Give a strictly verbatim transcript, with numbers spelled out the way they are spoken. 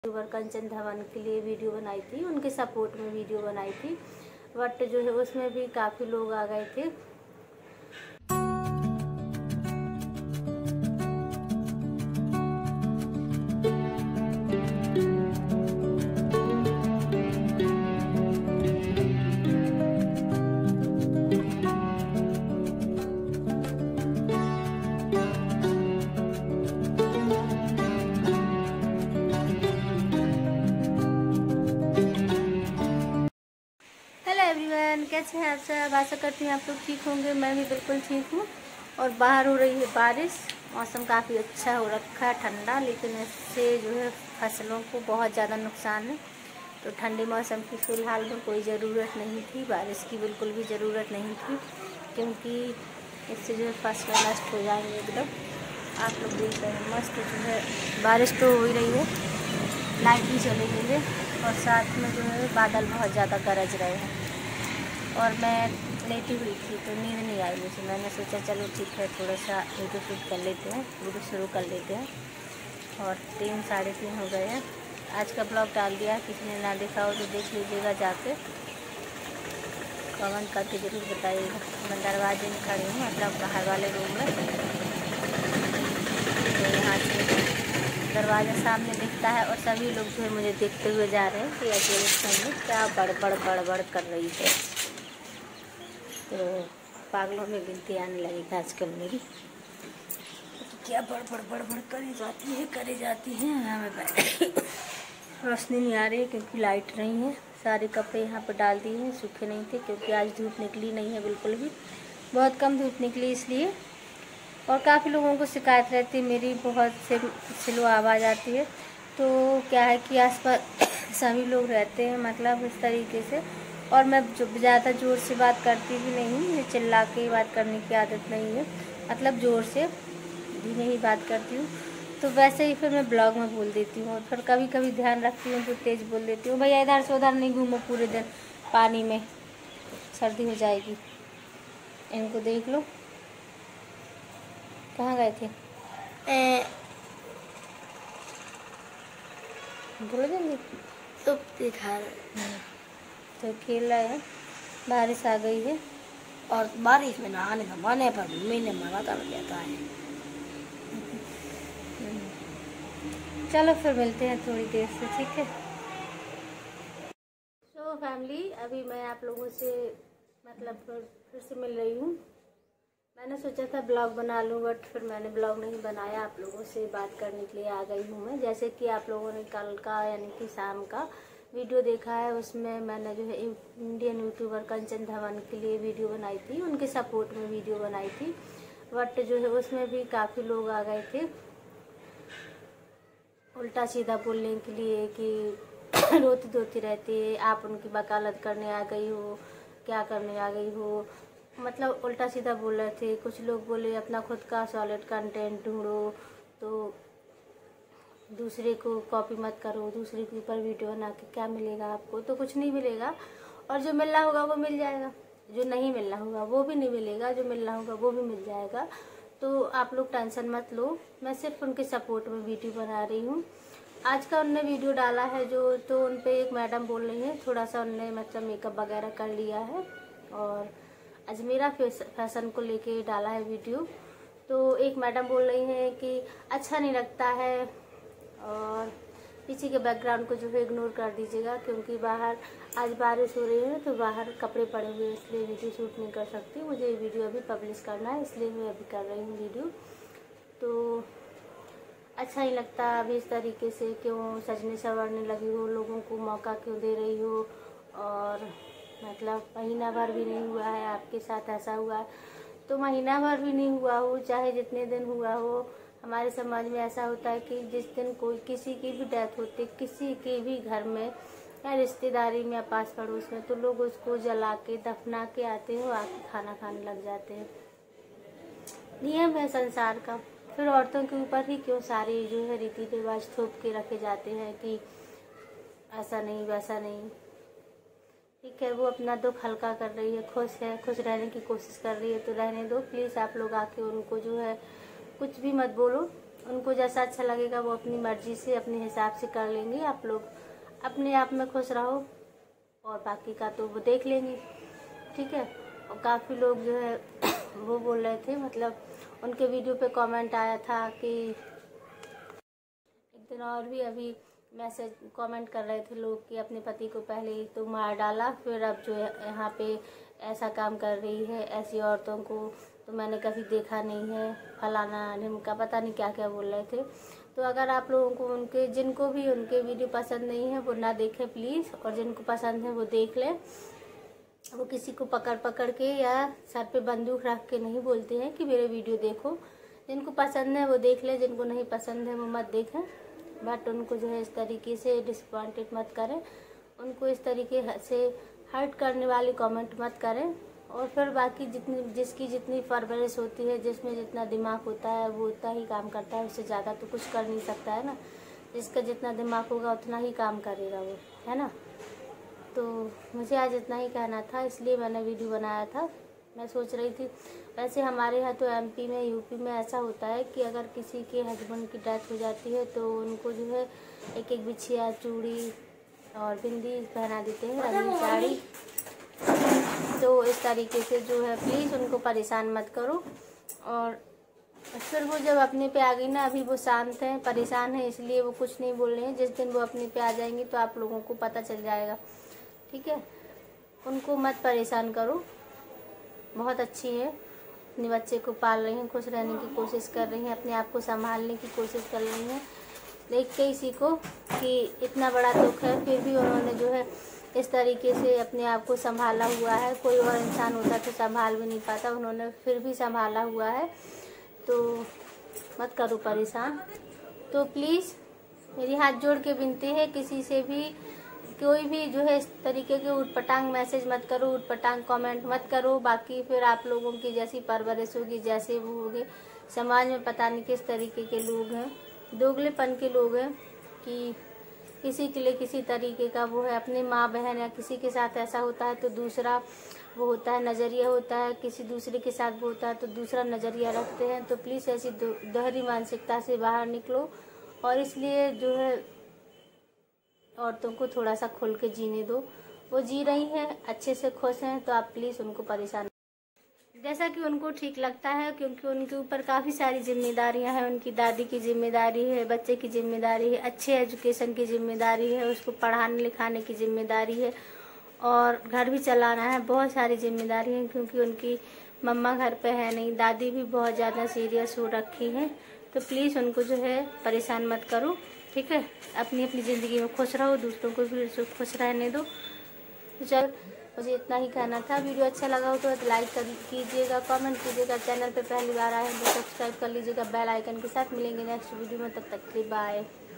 YouTuber कंचन धवन के लिए video बनाई थी, उनके सपोर्ट में वीडियो बनाई थी। बट जो है उसमें भी काफ़ी लोग आ गए थे। एवरीवन, कैसे हैं आप सब? आशा करती हूँ आप लोग ठीक होंगे। मैं भी बिल्कुल ठीक हूँ। और बाहर हो रही है बारिश, मौसम काफ़ी अच्छा हो रखा है, ठंडा, लेकिन इससे जो है फसलों को बहुत ज़्यादा नुकसान है। तो ठंडे मौसम की फ़िलहाल में कोई ज़रूरत नहीं थी, बारिश की बिल्कुल भी ज़रूरत नहीं थी, क्योंकि इससे जो है फसलें नष्ट हो जाएंगे एकदम। आप लोग देख रहे हैं मस्त जो है बारिश तो हो ही रही है, लाइट भी चली गई है और साथ में जो है बादल बहुत ज़्यादा गरज रहे हैं। और मैं लेटी हुई थी तो नींद नहीं आई मुझे। मैंने सोचा चलो ठीक है, थोड़ा सा वीडियो शूट कर लेते हैं, वीडियो शुरू कर लेते हैं। और तीन साढ़े तीन हो गए हैं। आज का ब्लॉग डाल दिया, किसी ने ना देखा हो तो देख लीजिएगा जाके, कमेंट करके ज़रूर बताइएगा। मैं दरवाजे में खड़ी हूँ, मतलब बाहर वाले रूम में। तो यहाँ से दरवाज़ा सामने दिखता है और सभी लोग जो है मुझे देखते हुए जा रहे हैं कि अकेले सामने क्या बड़बड़ बड़बड़ कर रही है। तो पागलों में गिनती आने लगी आजकल मेरी, तो क्या बड़बड़ बड़बड़ करी जाती है करी जाती है। हमें रोशनी नहीं आ रही है क्योंकि लाइट नहीं है। सारे कपड़े यहाँ पर डाल दिए हैं, सूखे नहीं थे क्योंकि आज धूप निकली नहीं है बिल्कुल भी, बहुत कम धूप निकली इसलिए। और काफ़ी लोगों को शिकायत रहती है मेरी, बहुत से स्लो आवाज़ आती है। तो क्या है कि आसपास सभी लोग रहते हैं, मतलब इस तरीके से। और मैं जो ज़्यादा ज़ोर से बात करती भी नहीं हूँ, मुझे चिल्ला के ही बात करने की आदत नहीं है, मतलब ज़ोर से धीमे ही बात करती हूँ। तो वैसे ही फिर मैं ब्लॉग में बोल देती हूँ और फिर कभी कभी ध्यान रखती हूँ तो तेज़ बोल देती हूँ, भैया इधर से उधर नहीं घूमो पूरे दिन, पानी में सर्दी हो जाएगी। इनको देख लो, कहाँ गए थे? ए, बोलो जल्दी। तो दिखा तो खेल रहे हैं, बारिश आ गई है और बारिश में नहाने का मन है पर मम्मी ने मना कर देता है। चलो फिर मिलते हैं थोड़ी देर से, ठीक है। सो फैमिली, अभी मैं आप लोगों से मतलब फिर से मिल रही हूँ। मैंने सोचा था ब्लॉग बना लूँ, बट फिर मैंने ब्लॉग नहीं बनाया। आप लोगों से बात करने के लिए आ गई हूँ मैं। जैसे कि आप लोगों ने कल का यानी कि शाम का वीडियो देखा है, उसमें मैंने जो है इंडियन यूट्यूबर कंचन धवन के लिए वीडियो बनाई थी, उनके सपोर्ट में वीडियो बनाई थी। बट जो है उसमें भी काफ़ी लोग आ गए थे उल्टा सीधा बोलने के लिए कि रोती धोती रहती है, आप उनकी वकालत करने आ गई हो, क्या करने आ गई हो, मतलब उल्टा सीधा बोल रहे थे। कुछ लोग बोले अपना खुद का सॉलिड कंटेंट ढूंढो, तो दूसरे को कॉपी मत करो, दूसरे के ऊपर वीडियो बना के क्या मिलेगा आपको? तो कुछ नहीं मिलेगा, और जो मिलना होगा वो मिल जाएगा, जो नहीं मिलना होगा वो भी नहीं मिलेगा, जो मिलना होगा वो भी मिल जाएगा। तो आप लोग टेंशन मत लो, मैं सिर्फ उनके सपोर्ट में वीडियो बना रही हूँ। आज का उनने वीडियो डाला है जो, तो उन पर एक मैडम बोल रही है, थोड़ा सा उनने मतलब मेकअप वगैरह कर लिया है और अजमेरा फैशन को लेके डाला है वीडियो। तो एक मैडम बोल रही हैं कि अच्छा नहीं लगता है और पीछे के बैकग्राउंड को जो है इग्नोर कर दीजिएगा, क्योंकि बाहर आज बारिश हो रही है तो बाहर कपड़े पड़े हुए हैं, इसलिए वीडियो शूट नहीं कर सकती। मुझे ये वीडियो अभी पब्लिश करना है, इसलिए मैं अभी कर रही हूँ वीडियो। तो अच्छा नहीं लगता अभी इस तरीके से, क्यों सजने संवरने लगी हो, लोगों को मौका क्यों दे रही हो। और मतलब महीना भर भी नहीं हुआ है आपके साथ ऐसा हुआ है, तो महीना भर भी नहीं हुआ हो, चाहे जितने दिन हुआ हो, हमारे समाज में ऐसा होता है कि जिस दिन कोई किसी की भी डेथ होती, किसी के भी घर में या रिश्तेदारी में या पास पड़ोस में, तो लोग उसको जला के दफना के आते हो, आके खाना खाने लग जाते हैं। नियम है संसार का। फिर औरतों के ऊपर ही क्यों सारे जो है रीति रिवाज थोप के रखे जाते हैं कि ऐसा नहीं वैसा नहीं। ठीक है, वो अपना दुख हल्का कर रही है, खुश है, खुश रहने की कोशिश कर रही है, तो रहने दो प्लीज़। आप लोग आके उनको जो है कुछ भी मत बोलो, उनको जैसा अच्छा लगेगा वो अपनी मर्जी से अपने हिसाब से कर लेंगे। आप लोग अपने आप में खुश रहो और बाकी का तो वो देख लेंगे, ठीक है। और काफ़ी लोग जो है वो बोल रहे थे, मतलब उनके वीडियो पे कमेंट आया था कि एक दिन और भी अभी मैसेज कमेंट कर रहे थे लोग कि अपने पति को पहले ही तो मार डाला, फिर अब जो है यहाँ पे ऐसा काम कर रही है, ऐसी औरतों को तो मैंने कभी देखा नहीं है, फलाना ढिमका, पता नहीं क्या क्या बोल रहे थे। तो अगर आप लोगों को उनके जिनको भी उनके वीडियो पसंद नहीं है वो ना देखें प्लीज़, और जिनको पसंद है वो देख लें। वो किसी को पकड़ पकड़ के या सर पे बंदूक रख के नहीं बोलते हैं कि मेरे वीडियो देखो। जिनको पसंद है वो देख ले, जिनको नहीं पसंद है वो मत देखें। बट उनको जो है इस तरीके से डिसअपॉइंटेड मत करें, उनको इस तरीके से हर्ट करने वाली कमेंट मत करें। और फिर बाकी जितनी जिसकी जितनी परवरिश होती है, जिसमें जितना दिमाग होता है वो उतना ही काम करता है, उससे ज़्यादा तो कुछ कर नहीं सकता है ना। जिसका जितना दिमाग होगा उतना ही काम करेगा वो, है ना। तो मुझे आज इतना ही कहना था, इसलिए मैंने वीडियो बनाया था। मैं सोच रही थी, वैसे हमारे यहाँ तो एमपी में यूपी में ऐसा होता है कि अगर किसी के हस्बैंड की डेथ हो जाती है तो उनको जो है एक एक बिछिया, चूड़ी और बिंदी पहना देते हैं, रंगीन साड़ी। तो इस तरीके से जो है प्लीज़ उनको परेशान मत करो। और फिर वो जब अपने पे आ गई ना, अभी वो शांत हैं, परेशान हैं, इसलिए वो कुछ नहीं बोल रहे हैं। जिस दिन वो अपने पे आ जाएंगी तो आप लोगों को पता चल जाएगा, ठीक है। उनको मत परेशान करो, बहुत अच्छी है, अपने बच्चे को पाल रही हैं, खुश रहने की कोशिश कर रही हैं, अपने आप को संभालने की कोशिश कर रही हैं। देख के इसी को कि इतना बड़ा दुख है, फिर भी उन्होंने जो है इस तरीके से अपने आप को संभाला हुआ है। कोई और इंसान होता तो संभाल भी नहीं पाता, उन्होंने फिर भी संभाला हुआ है। तो मत करो परेशान। तो प्लीज़ मेरी हाथ जोड़ के विनती है, किसी से भी कोई भी जो है इस तरीके के उटपटांग मैसेज मत करो, उटपटांग कमेंट मत करो। बाकी फिर आप लोगों की जैसी परवरिश होगी, जैसे वो होगी, समाज में पता नहीं किस तरीके के लोग हैं, दोगलेपन के लोग हैं कि किसी के लिए किसी तरीके का वो है। अपने माँ बहन या किसी के साथ ऐसा होता है तो दूसरा वो होता है, नज़रिया होता है, किसी दूसरे के साथ वो होता है तो दूसरा नज़रिया रखते हैं। तो प्लीज़ ऐसी दोहरी मानसिकता से बाहर निकलो। और इसलिए जो है औरतों को थोड़ा सा खुल के जीने दो। वो जी रही हैं, अच्छे से खुश हैं, तो आप प्लीज़ उनको परेशान जैसा कि उनको ठीक लगता है, क्योंकि उनके ऊपर काफ़ी सारी जिम्मेदारियां हैं। उनकी दादी की जिम्मेदारी है, बच्चे की जिम्मेदारी है, अच्छे एजुकेशन की जिम्मेदारी है, उसको पढ़ाने लिखाने की जिम्मेदारी है, और घर भी चलाना है। बहुत सारी जिम्मेदारी हैं, क्योंकि उनकी मम्मा घर पे है नहीं, दादी भी बहुत ज़्यादा सीरियस हो रखी हैं। तो प्लीज़ उनको जो है परेशान मत करो, ठीक है। अपनी अपनी ज़िंदगी में खुश रहो, दूसरों को भी खुश रहने दो। तो चल, मुझे इतना ही कहना था। वीडियो अच्छा लगा हो तो लाइक कर कीजिएगा, कमेंट कीजिएगा। चैनल पे पहली बार आए हैं तो सब्सक्राइब कर लीजिएगा बेल आइकन के साथ। मिलेंगे नेक्स्ट वीडियो में, तब तक के लिए बाय।